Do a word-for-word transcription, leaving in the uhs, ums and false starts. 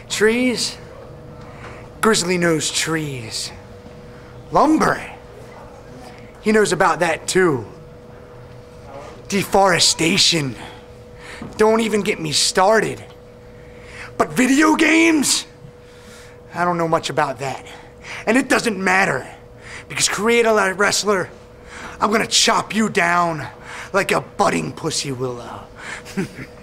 Trees? Grizzly knows trees. Lumber? He knows about that too. Deforestation. Don't even get me started. But video games? I don't know much about that. And it doesn't matter. Because create a wrestler, I'm gonna chop you down like a budding pussy willow.